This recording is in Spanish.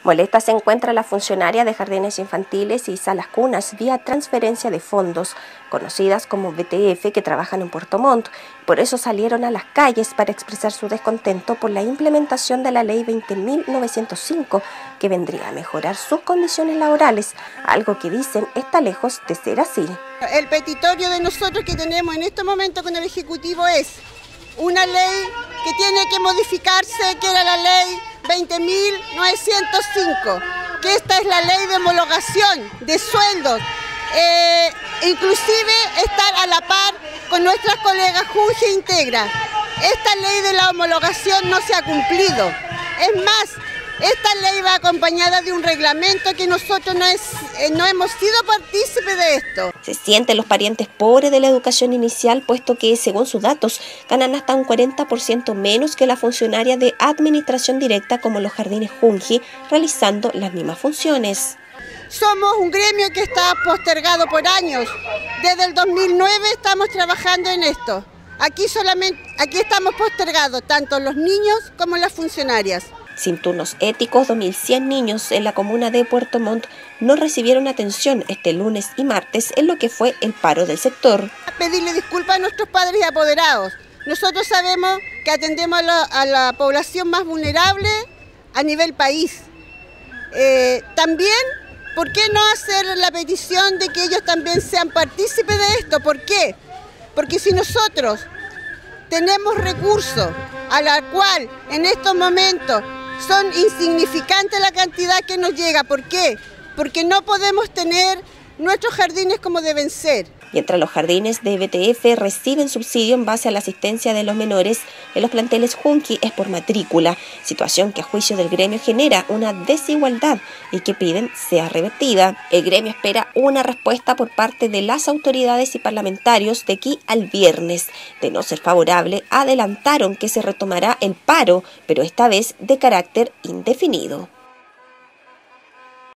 Molesta se encuentra la funcionaria de jardines infantiles y salas cunas vía transferencia de fondos, conocidas como BTF, que trabajan en Puerto Montt. Por eso salieron a las calles para expresar su descontento por la implementación de la Ley 20.905, que vendría a mejorar sus condiciones laborales, algo que dicen está lejos de ser así. El petitorio de nosotros que tenemos en este momento con el Ejecutivo es una ley que tiene que modificarse, que era la Ley 20.905, que esta es la ley de homologación de sueldos, inclusive estar a la par con nuestras colegas Junge e Integra. Esta ley de la homologación no se ha cumplido. Es más, esta ley va acompañada de un reglamento que nosotros no hemos sido partícipes de esto. Se sienten los parientes pobres de la educación inicial, puesto que, según sus datos, ganan hasta un 40% menos que la funcionaria de administración directa como los jardines Junge, realizando las mismas funciones. Somos un gremio que está postergado por años. Desde el 2009 estamos trabajando en esto. Aquí estamos postergados, tanto los niños como las funcionarias. Sin turnos éticos, 2.100 niños en la comuna de Puerto Montt no recibieron atención este lunes y martes en lo que fue el paro del sector. Pedirle disculpas a nuestros padres y apoderados. Nosotros sabemos que atendemos a la población más vulnerable a nivel país. También, ¿por qué no hacer la petición de que ellos también sean partícipes de esto? ¿Por qué? Porque si nosotros tenemos recursos a la cual en estos momentos son insignificantes la cantidad que nos llega. ¿Por qué? Porque no podemos tener nuestros jardines como deben ser. Mientras los jardines de BTF reciben subsidio en base a la asistencia de los menores, en los planteles Junge es por matrícula, situación que a juicio del gremio genera una desigualdad y que piden sea revertida. El gremio espera una respuesta por parte de las autoridades y parlamentarios de aquí al viernes. De no ser favorable, adelantaron que se retomará el paro, pero esta vez de carácter indefinido.